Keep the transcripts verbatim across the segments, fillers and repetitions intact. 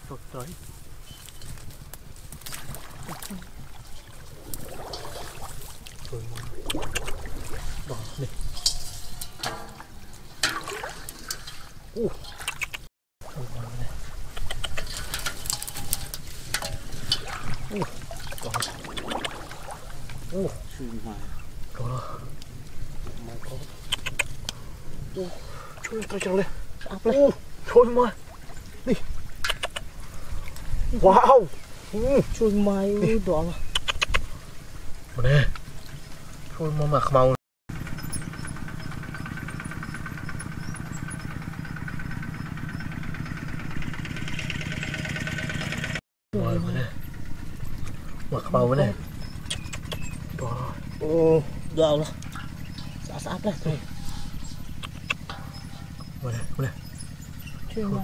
sốt tới rồi bỏ đi u rồi bỏ này u còn u suy mà rồi mà có u chui tay trâu lên áp lên chui mà đi wow chui mai đó là mà nè chui mà mặc màu rồi mà nè mặc màu này đó ô đó là sát sát đấy thôi mà nè mà nè chui mai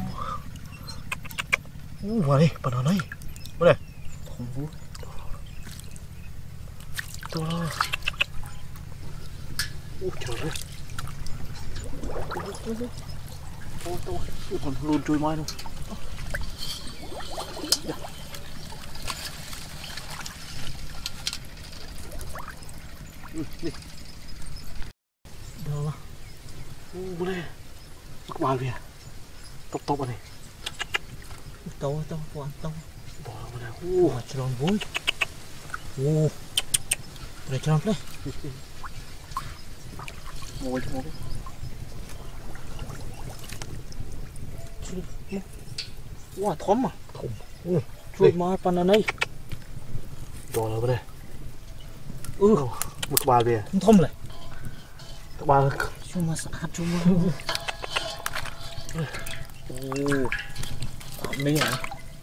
ô mà đi bà nó này mà nè không vui đó ô trời ơi ô tô còn luôn chui mai luôn đi đâu ô bữa nay các bạn kìa tóc tóc này tóc tóc quan tóc bỏ bữa nay ô tròn vui ô để tròn đấy ngồi ngồi wow thấm mà thấm chui mai pan này bỏ là bữa nay ừ một bà về thấm này các bà chui mà sạch chui mà ô mấy hả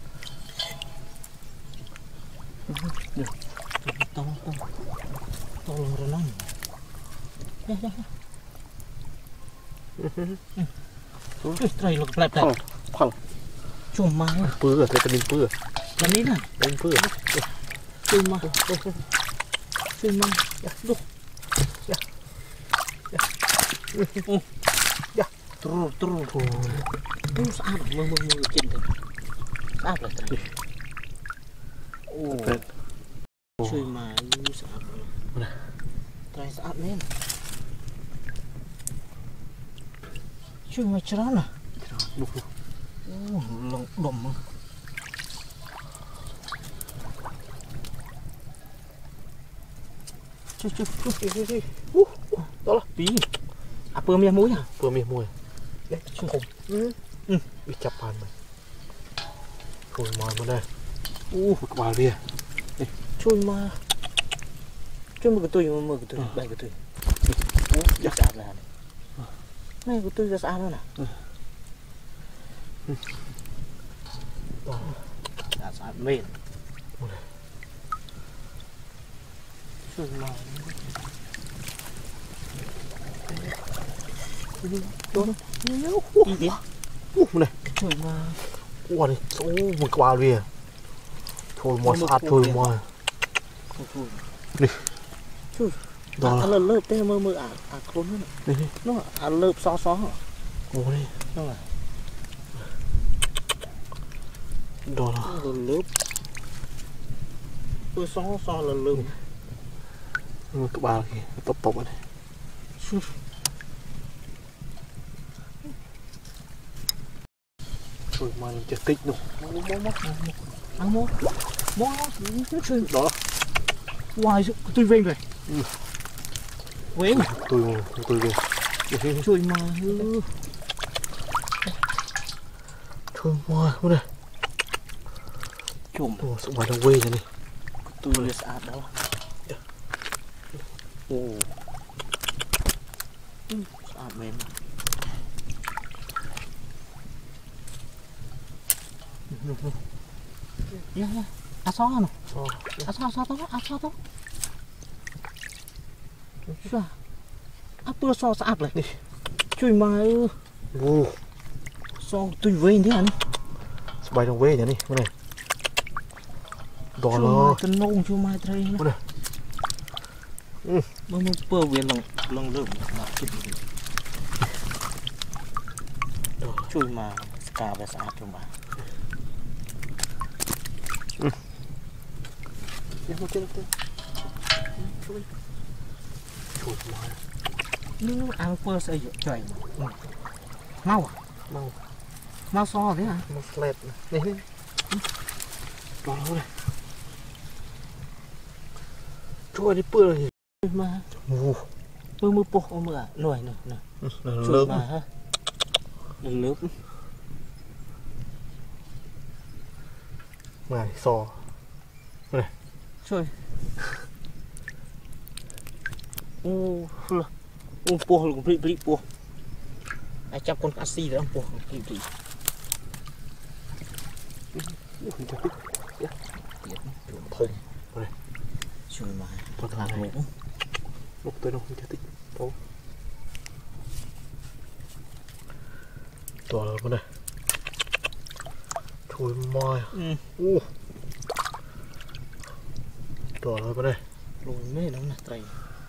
được to to to rồi lắm đây đây ui trời lục lẹp lẹp không chùm mai pưa rồi cái mình pưa cái ní này đánh pưa chùm mai chùm mai đục dạ trù trù trù nó sao được mơ mơ mơ trên thế sao lại thế ô chui mai sao rồi trai sao lên chui mai chán à đục đục ô lồng đầm chui chui chui chui chui đó là tí à pơ mía muối à pơ mía muối đấy không ừ ừ bị chập bàn mày chui mai bên đây u các bạn đi chui mai chui một cái tươi một cái tươi bảy cái tươi rất sạch là này cái tươi rất sạch luôn nè sạch sạch mềm chui mai đó nhiều đi đi này trời mà ủa này ô một quả đi thôi mà sát thôi mà đi đó là lớp té mơ mơ à à khốn nữa nó à lớp xó xó ủa đi nó là đó là lớp tôi xó xó là lớp các bà kìa tộc tộc này rồi mà chả tích đâu mó mó mó ăn mó mó chơi đó hoài tôi về rồi về tôi tôi về chơi mà chơi mà không này chùm sự bài đồng quê này tôi lên sạt đó ô sạt mềm ya ya asal ano asal asal to asal to sao apa so saat lại đi chui mai ô so tôi về thế anh bài đồng quê này bên này đó là tân nông chui mai đây bên này ừ mà một bờ về lòng lòng lợm mà chui mà cà về saat chui mà Em một chân chân. Chui. Chui mỏi. Nhưng ăn phơ sẽ trời mau à? Mau. Mau so thế hả? Mau sled này. Này. Đó này. Chui đi bữa rồi. Mà. Ngu. Mưa mưa po mưa nổi nè nè. Lớn mà ha. Lớn. Này sò. Này. Trời. Ô, ô po cũng bị bị po. Ai chăm con cá xì đó po bị bị. Thùng. Này. Trời mà. Thật là này. Lúc tới đâu không thể tích. Đâu. Đó là cái này. Chui moi. Ừ. Uh. Đó là cái này. Rồi mê nó nè trời.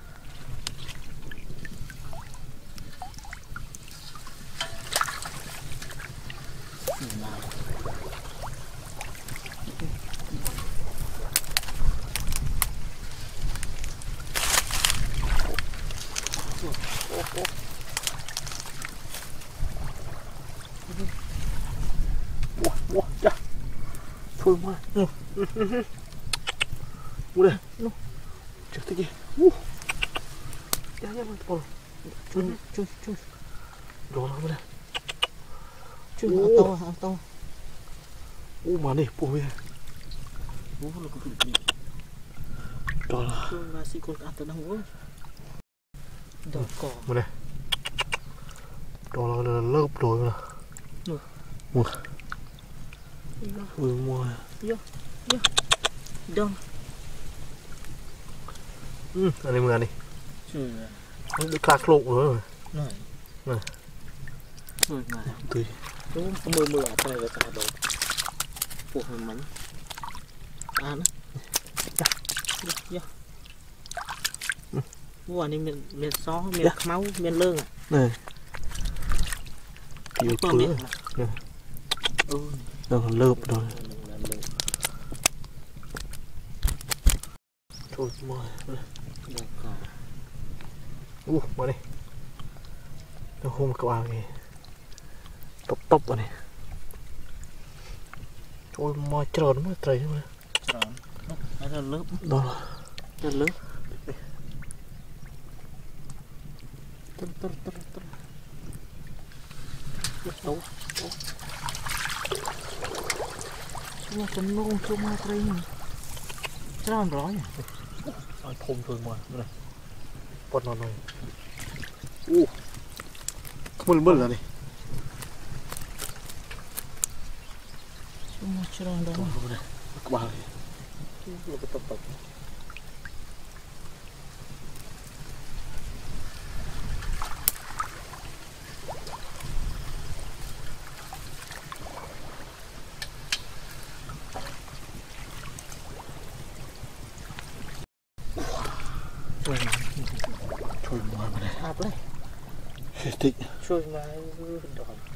Ủa, ủa, chà. Chui moi. Ừ. Ủa đây. Chưa thích gì. Uh. Dạ, dạ, mà thôi. Chui, chui, chui. Đó là cái này. Chui, ăn to, ăn to. Ủa, mà này, bùa về. Bố là có bị. Đó là. Chui mà xí con cá tới đâu quá. Đó cỏ. Mà này. Đó là, là lớp rồi mà. Ừ. Ủa. Ui, moi. Vô, vô. Đâu. Ừ, anh em ăn đi. Trời. Nó được khạc lộn rồi. Này. Này. Trời mà. Tùy. Đúng mưa mưa ở đây là cả đồ. Phụ hình mảnh. À nó. Dạ. Dạ. Vô anh đi miền miền xó, miền máu, miền lương à. Này. Kiểu Có cửa. miền. Nè. Ừ. Đó là lớp rồi. Thôi moi. Được rồi. Uh, mà đây. Nó hôm các bạn kìa. Tốc tốc vào này. Ôi moi trơn mới trời mà. Rồi. Đó là lớp. Đó là Là lớp. Tơ tơ tơ tơ. Đâu. Cuma penuh cuma kering. Tròn rõ nhỉ? Anh thôm thôi mà. Này. Bọt nó này. Uh. Không bớt là này. Cuma tròn đó. Đó này. Các bạn này. Nó tập tập. Chui mà. Chui moi mà này. Áp đấy. Thích. Chui mà đòn.